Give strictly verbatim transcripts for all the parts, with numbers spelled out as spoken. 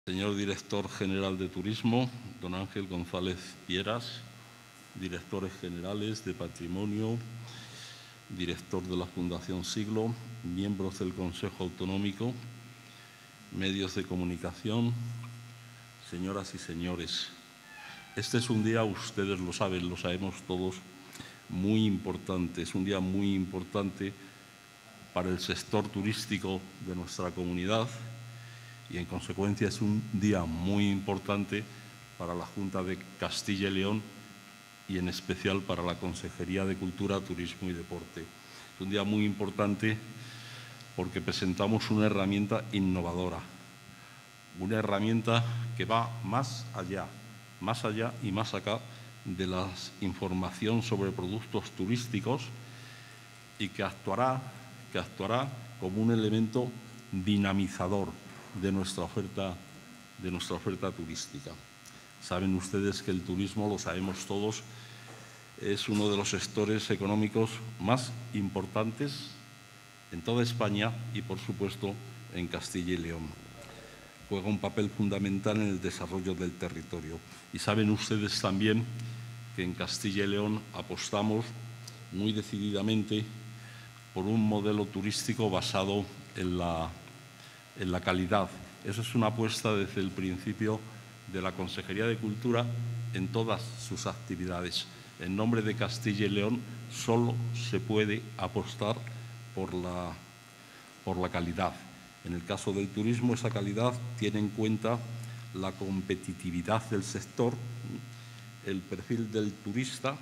Señor Director General de Turismo, don Ángel González Pieras, directores generales de Patrimonio, director de la Fundación Siglo, miembros del Consejo Autonómico, medios de comunicación, señoras y señores. Este es un día, ustedes lo saben, lo sabemos todos, muy importante. Es un día muy importante para el sector turístico de nuestra comunidad y, en consecuencia, es un día muy importante para la Junta de Castilla y León y, en especial, para la Consejería de Cultura, Turismo y Deporte. Es un día muy importante porque presentamos una herramienta innovadora, una herramienta que va más allá, más allá y más acá de la información sobre productos turísticos y que actuará, que actuará como un elemento dinamizador de nuestra oferta, de nuestra oferta turística. Saben ustedes que el turismo, lo sabemos todos, es uno de los sectores económicos más importantes en toda España y, por supuesto, en Castilla y León. Juega un papel fundamental en el desarrollo del territorio. Y saben ustedes también que en Castilla y León apostamos muy decididamente por un modelo turístico basado en la, en la calidad. Esa es una apuesta desde el principio de la Consejería de Cultura en todas sus actividades. En nombre de Castilla y León solo se puede apostar por la, por la calidad. En el caso del turismo, esa calidad tiene en cuenta la competitividad del sector, el perfil del turista,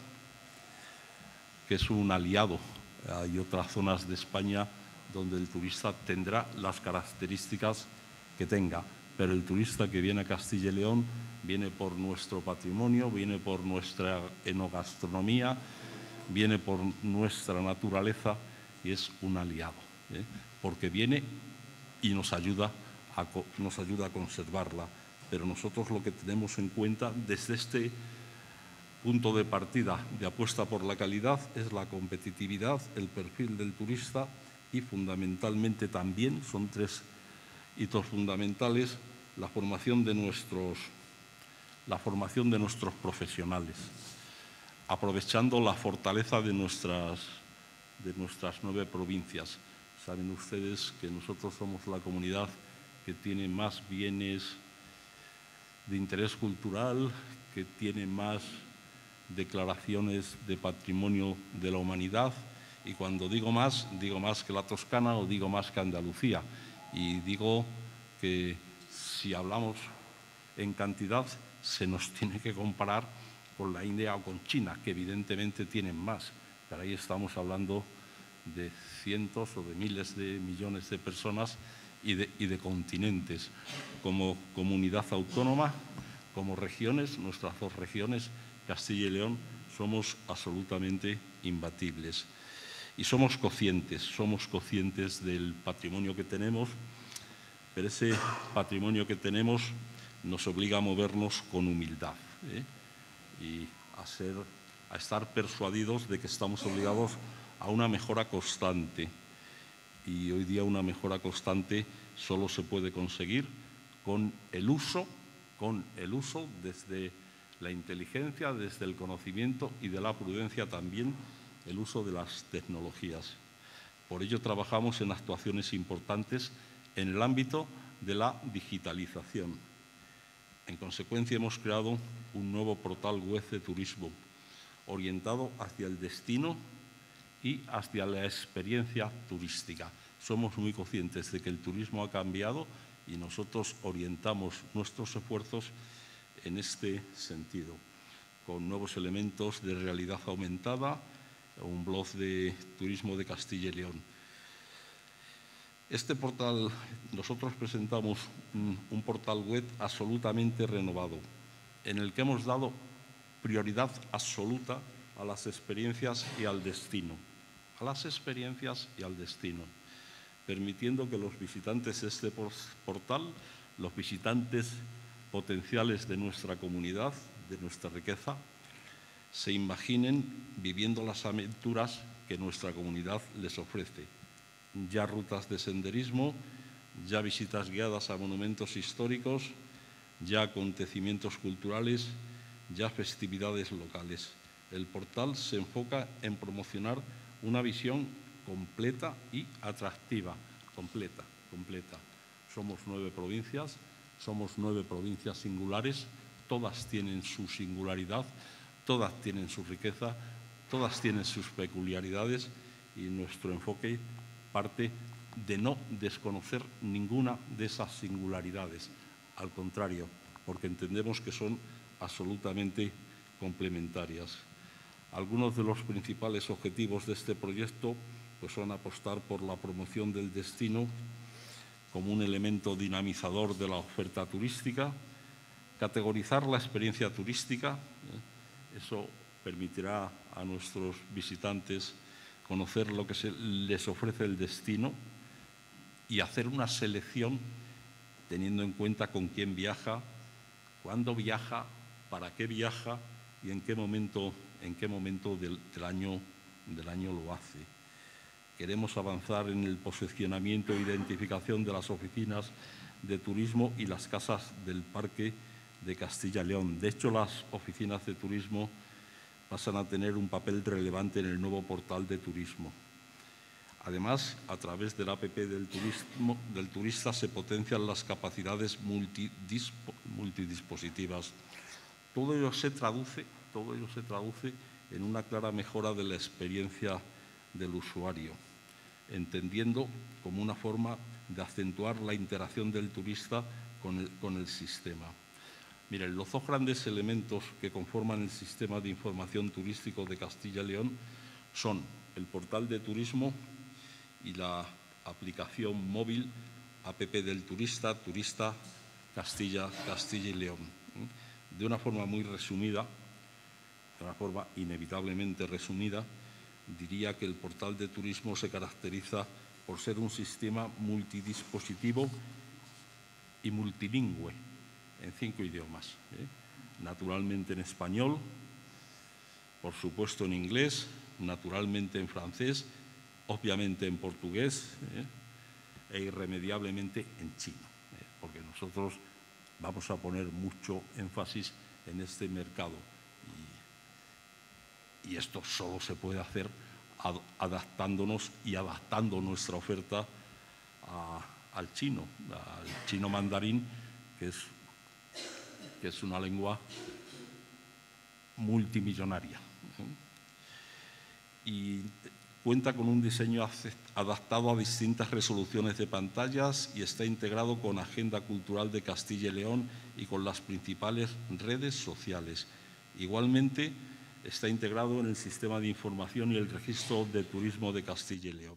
que es un aliado. Hay otras zonas de España donde el turista tendrá las características que tenga, pero el turista que viene a Castilla y León viene por nuestro patrimonio, viene por nuestra enogastronomía, viene por nuestra naturaleza y es un aliado, ¿eh? porque viene y nos ayuda, a, nos ayuda a conservarla. Pero nosotros lo que tenemos en cuenta desde este punto de partida de apuesta por la calidad es la competitividad, el perfil del turista y, fundamentalmente, también son tres hitos fundamentales, la formación de nuestros, la formación de nuestros profesionales, aprovechando la fortaleza de nuestras, de nuestras nueve provincias. Saben ustedes que nosotros somos la comunidad que tiene más bienes de interés cultural, que tiene más declaraciones de patrimonio de la humanidad, y cuando digo más, digo más que la Toscana o digo más que Andalucía. Y digo que si hablamos en cantidad se nos tiene que comparar con la India o con China, que evidentemente tienen más, pero ahí estamos hablando de cientos o de miles de millones de personas y de, y de continentes. Como comunidad autónoma, como regiones, nuestras dos regiones, Castilla y León, somos absolutamente imbatibles. Y somos conscientes, somos conscientes del patrimonio que tenemos, pero ese patrimonio que tenemos nos obliga a movernos con humildad, ¿eh? y a, ser, a estar persuadidos de que estamos obligados a una mejora constante. Y hoy día una mejora constante solo se puede conseguir con el uso, con el uso desde la inteligencia, desde el conocimiento y de la prudencia también, el uso de las tecnologías. Por ello trabajamos en actuaciones importantes en el ámbito de la digitalización. En consecuencia, hemos creado un nuevo portal web de turismo orientado hacia el destino y hacia la experiencia turística. Somos muy conscientes de que el turismo ha cambiado y nosotros orientamos nuestros esfuerzos en este sentido, con nuevos elementos de realidad aumentada, un blog de turismo de Castilla y León. Este portal, nosotros presentamos un, un portal web absolutamente renovado, en el que hemos dado prioridad absoluta a las experiencias y al destino, a las experiencias y al destino, permitiendo que los visitantes de este portal, los visitantes potenciales de nuestra comunidad, de nuestra riqueza, se imaginen viviendo las aventuras que nuestra comunidad les ofrece. Ya rutas de senderismo, ya visitas guiadas a monumentos históricos, ya acontecimientos culturales, ya festividades locales. El portal se enfoca en promocionar una visión completa y atractiva. Completa, completa. Somos nueve provincias, somos nueve provincias singulares, todas tienen su singularidad, todas tienen su riqueza, todas tienen sus peculiaridades y nuestro enfoque parte de no desconocer ninguna de esas singularidades. Al contrario, porque entendemos que son absolutamente complementarias. Algunos de los principales objetivos de este proyecto pues, son apostar por la promoción del destino como un elemento dinamizador de la oferta turística, categorizar la experiencia turística, ¿eh? Eso permitirá a nuestros visitantes conocer lo que se les ofrece el destino y hacer una selección teniendo en cuenta con quién viaja, cuándo viaja, para qué viaja y en qué momento, en qué momento del, del, año, del año lo hace. Queremos avanzar en el posicionamiento e identificación de las oficinas de turismo y las casas del Parque de Castilla y León. De hecho, las oficinas de turismo pasan a tener un papel relevante en el nuevo portal de turismo. Además, a través del app del, turismo, del turista se potencian las capacidades multidispo, multidispositivas. Todo ello se traduce, todo ello se traduce en una clara mejora de la experiencia del usuario, entendiendo como una forma de acentuar la interacción del turista con el, con el sistema. Miren, los dos grandes elementos que conforman el sistema de información turístico de Castilla y León son el portal de turismo y la aplicación móvil app del turista, Turista Castilla, Castilla y León. De una forma muy resumida, de una forma inevitablemente resumida, diría que el portal de turismo se caracteriza por ser un sistema multidispositivo y multilingüe en cinco idiomas. ¿eh? Naturalmente en español, por supuesto en inglés, naturalmente en francés, obviamente en portugués ¿eh? e irremediablemente en chino, ¿eh? porque nosotros vamos a poner mucho énfasis en este mercado y, y esto solo se puede hacer ad, adaptándonos y adaptando nuestra oferta a, al chino, al chino mandarín, que es, que es una lengua multimillonaria. ¿eh? Y cuenta con un diseño adaptado a distintas resoluciones de pantallas y está integrado con Agenda Cultural de Castilla y León y con las principales redes sociales. Igualmente, está integrado en el sistema de información y el registro de turismo de Castilla y León.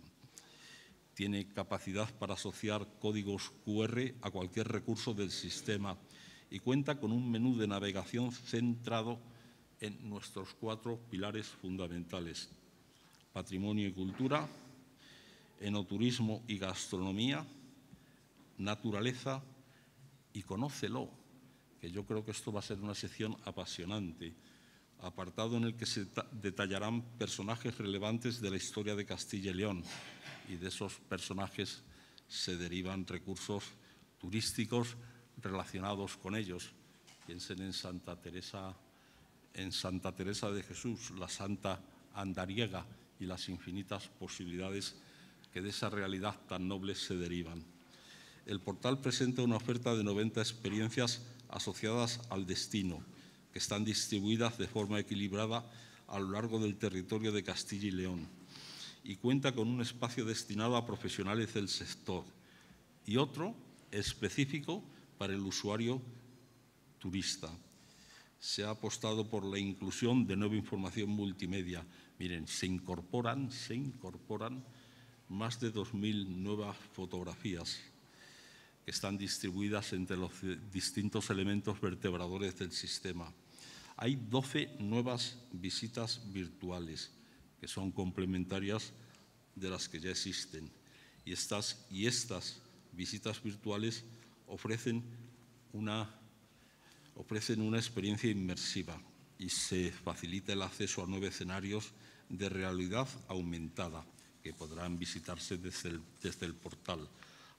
Tiene capacidad para asociar códigos cu erre a cualquier recurso del sistema y cuenta con un menú de navegación centrado en nuestros cuatro pilares fundamentales: patrimonio y cultura, enoturismo y gastronomía, naturaleza y conócelo, que yo creo que esto va a ser una sección apasionante, apartado en el que se detallarán personajes relevantes de la historia de Castilla y León y de esos personajes se derivan recursos turísticos relacionados con ellos. Piensen en Santa Teresa, en Santa Teresa de Jesús, la Santa Andariega, y las infinitas posibilidades que de esa realidad tan noble se derivan. El portal presenta una oferta de noventa experiencias asociadas al destino, que están distribuidas de forma equilibrada a lo largo del territorio de Castilla y León, y cuenta con un espacio destinado a profesionales del sector y otro específico para el usuario turista. Se ha apostado por la inclusión de nueva información multimedia. Miren, se incorporan, se incorporan más de dos mil nuevas fotografías que están distribuidas entre los distintos elementos vertebradores del sistema. Hay doce nuevas visitas virtuales que son complementarias de las que ya existen. Y estas, y estas visitas virtuales ofrecen una, ofrecen una experiencia inmersiva y se facilita el acceso a nueve escenarios de realidad aumentada que podrán visitarse desde el, desde el portal.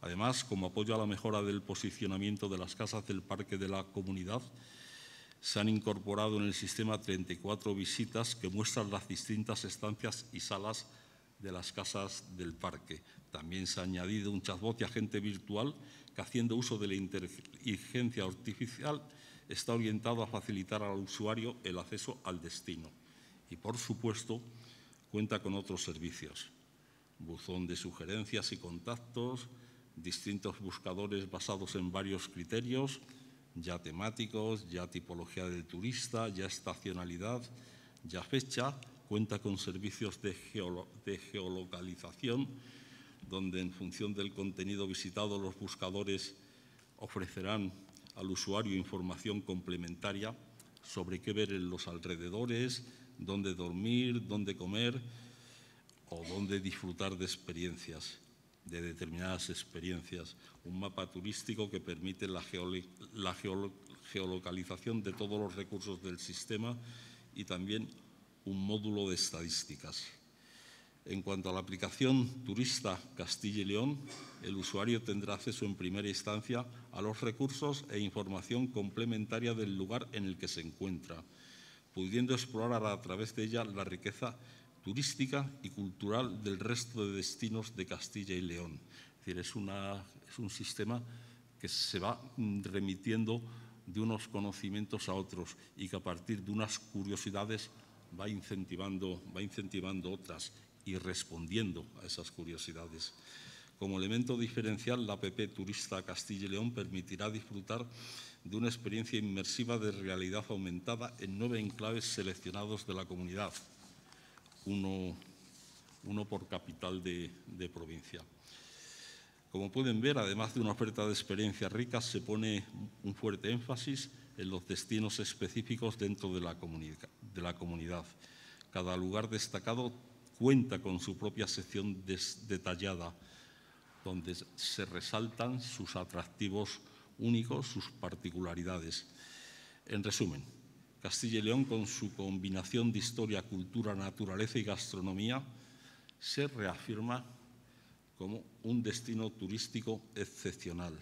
Además, como apoyo a la mejora del posicionamiento de las casas del Parque de la Comunidad, se han incorporado en el sistema treinta y cuatro visitas que muestran las distintas estancias y salas de las casas del parque. También se ha añadido un chatbot de agente virtual que, haciendo uso de la inteligencia artificial, está orientado a facilitar al usuario el acceso al destino. Y, por supuesto, cuenta con otros servicios: buzón de sugerencias y contactos, distintos buscadores basados en varios criterios, ya temáticos, ya tipología del turista, ya estacionalidad, ya fecha. Cuenta con servicios de, geolo de geolocalización, donde en función del contenido visitado los buscadores ofrecerán al usuario información complementaria sobre qué ver en los alrededores, dónde dormir, dónde comer o dónde disfrutar de experiencias, de determinadas experiencias. Un mapa turístico que permite la, geolo la geolo geolocalización de todos los recursos del sistema y también un módulo de estadísticas. En cuanto a la aplicación Turista Castilla y León, el usuario tendrá acceso en primera instancia a los recursos e información complementaria del lugar en el que se encuentra, pudiendo explorar a través de ella la riqueza turística y cultural del resto de destinos de Castilla y León. Es decir, es, una, es un sistema que se va remitiendo de unos conocimientos a otros y que a partir de unas curiosidades va incentivando, va incentivando otras y respondiendo a esas curiosidades. Como elemento diferencial, la app Turista Castilla y León permitirá disfrutar de una experiencia inmersiva de realidad aumentada en nueve enclaves seleccionados de la comunidad, uno, uno por capital de, de provincia. Como pueden ver, además de una oferta de experiencias ricas, se pone un fuerte énfasis en los destinos específicos dentro de la, de la comunidad. Cada lugar destacado cuenta con su propia sección detallada, donde se resaltan sus atractivos únicos, sus particularidades. En resumen, Castilla y León, con su combinación de historia, cultura, naturaleza y gastronomía, se reafirma como un destino turístico excepcional.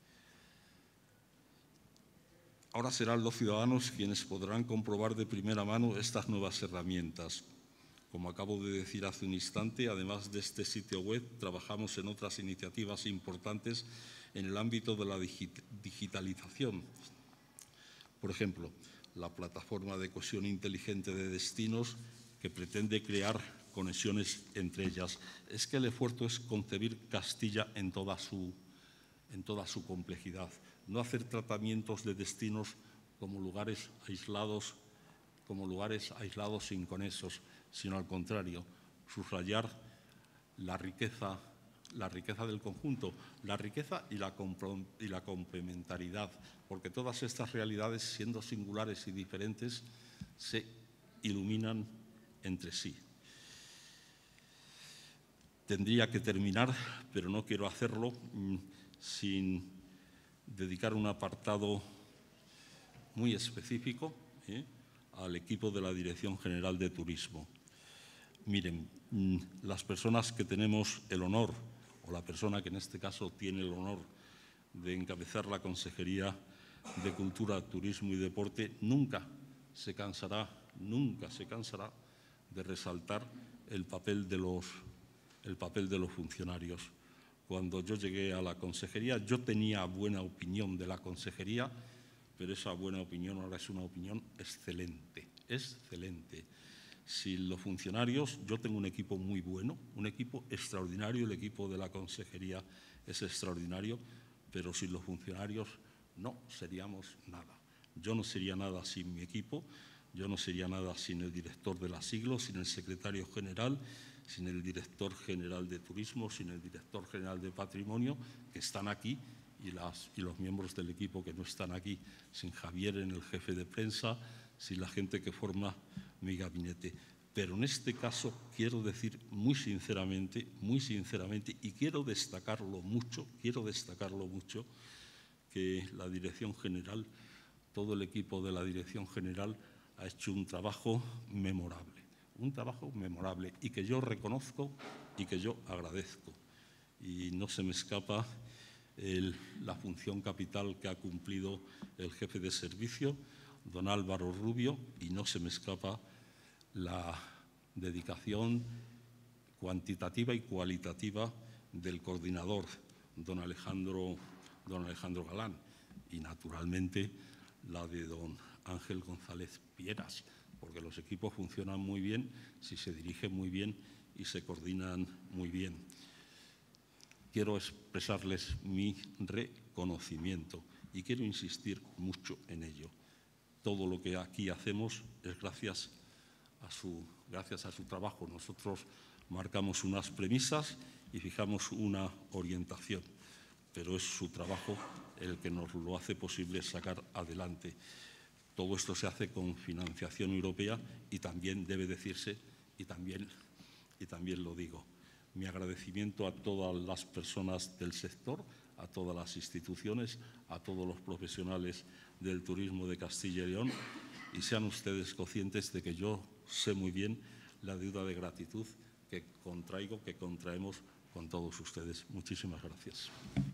Ahora serán los ciudadanos quienes podrán comprobar de primera mano estas nuevas herramientas. Como acabo de decir hace un instante, además de este sitio web, trabajamos en otras iniciativas importantes en el ámbito de la digitalización. Por ejemplo, la plataforma de cohesión inteligente de destinos, que pretende crear conexiones entre ellas. Es que el esfuerzo es concebir Castilla en toda su, en toda su complejidad. No hacer tratamientos de destinos como lugares aislados, como lugares aislados e inconexos, sino al contrario, subrayar la riqueza, la riqueza del conjunto, la riqueza y la, y la complementariedad, porque todas estas realidades, siendo singulares y diferentes, se iluminan entre sí. Tendría que terminar, pero no quiero hacerlo mmm, sin dedicar un apartado muy específico ¿eh? al equipo de la Dirección General de Turismo. Miren, mmm, las personas que tenemos el honor, o la persona que en este caso tiene el honor de encabezar la Consejería de Cultura, Turismo y Deporte, nunca se cansará, nunca se cansará de resaltar el papel de los, el papel de los funcionarios. Cuando yo llegué a la consejería, yo tenía buena opinión de la consejería, pero esa buena opinión ahora es una opinión excelente, excelente. Sin los funcionarios, yo tengo un equipo muy bueno, un equipo extraordinario, el equipo de la consejería es extraordinario, pero sin los funcionarios no seríamos nada. Yo no sería nada sin mi equipo, yo no sería nada sin el director de la Siglo, sin el secretario general, sin el director general de Turismo, sin el director general de Patrimonio, que están aquí, y, las, y los miembros del equipo que no están aquí, sin Javier en el jefe de prensa, sin la gente que forma mi gabinete. Pero en este caso quiero decir muy sinceramente, muy sinceramente, y quiero destacarlo mucho, quiero destacarlo mucho, que la Dirección General, todo el equipo de la Dirección General ha hecho un trabajo memorable, un trabajo memorable y que yo reconozco y que yo agradezco. Y no se me escapa el, la función capital que ha cumplido el jefe de servicio, don Álvaro Rubio, y no se me escapa la dedicación cuantitativa y cualitativa del coordinador, don Alejandro, don Alejandro Galán, y naturalmente la de don Ángel González Pieras, porque los equipos funcionan muy bien si se dirigen muy bien y se coordinan muy bien. Quiero expresarles mi reconocimiento y quiero insistir mucho en ello. Todo lo que aquí hacemos es gracias a su, gracias a su trabajo. Nosotros marcamos unas premisas y fijamos una orientación, pero es su trabajo el que nos lo hace posible sacar adelante. Todo esto se hace con financiación europea y también debe decirse, y también, y también lo digo, mi agradecimiento a todas las personas del sector, a todas las instituciones, a todos los profesionales del turismo de Castilla y León, y sean ustedes conscientes de que yo sé muy bien la deuda de gratitud que contraigo, que contraemos con todos ustedes. Muchísimas gracias.